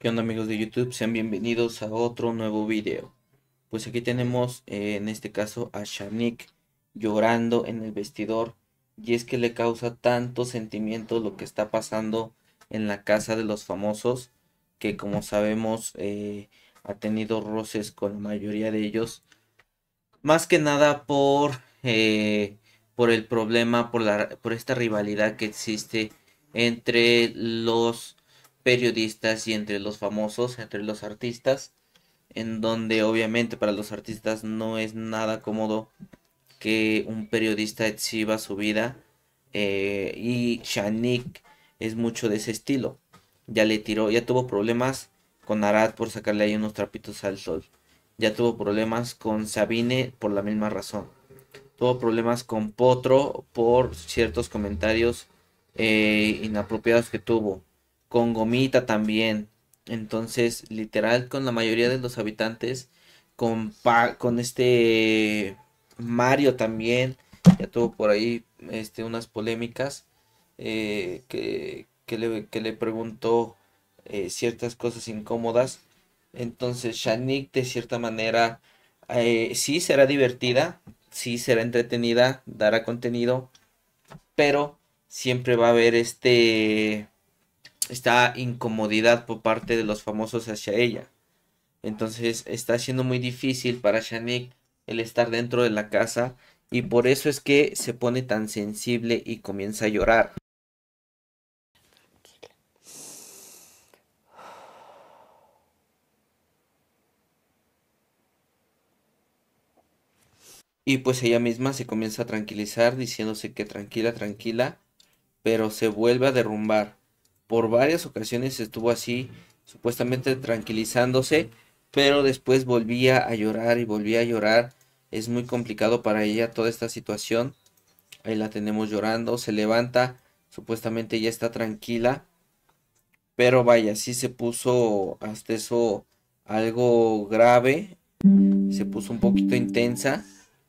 ¿Qué onda amigos de YouTube? Sean bienvenidos a otro nuevo video. Pues aquí tenemos en este caso a Shanik llorando en el vestidor, y es que le causa tanto sentimiento lo que está pasando en la casa de los famosos, que como sabemos ha tenido roces con la mayoría de ellos, más que nada por el problema, por esta rivalidad que existe entre los periodistas y entre los famosos, entre los artistas, en donde obviamente para los artistas no es nada cómodo que un periodista exhiba su vida, y Shanik es mucho de ese estilo. Ya tuvo problemas con Arad por sacarle ahí unos trapitos al sol. Ya tuvo problemas con Sabine por la misma razón. Tuvo problemas con Potro por ciertos comentarios inapropiados que tuvo. Con Gomita también. Entonces, literal, con la mayoría de los habitantes. Con este Mario también. Ya tuvo por ahí unas polémicas. Que le preguntó ciertas cosas incómodas. Entonces, Shanik, de cierta manera, sí será divertida, sí será entretenida, dará contenido, pero siempre va a haber esta incomodidad por parte de los famosos hacia ella. Entonces está siendo muy difícil para Shanik el estar dentro de la casa, y por eso es que se pone tan sensible y comienza a llorar. Y pues ella misma se comienza a tranquilizar diciéndose que tranquila, tranquila, pero se vuelve a derrumbar. Por varias ocasiones estuvo así, supuestamente tranquilizándose, pero después volvía a llorar y volvía a llorar. Es muy complicado para ella toda esta situación. Ahí la tenemos llorando, se levanta, supuestamente ya está tranquila, pero vaya, sí se puso hasta eso algo grave, se puso un poquito intensa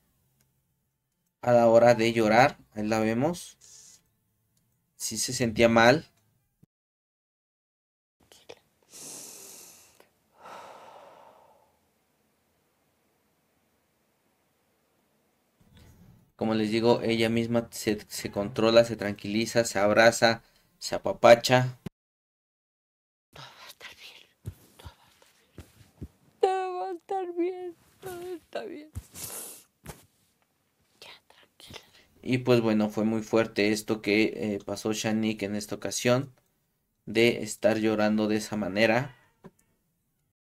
a la hora de llorar. Ahí la vemos, sí se sentía mal. Como les digo, ella misma se controla, se tranquiliza, se abraza, se apapacha. Todo va a estar bien, todo está bien. Y pues bueno, fue muy fuerte esto que pasó Shanik en esta ocasión, de estar llorando de esa manera.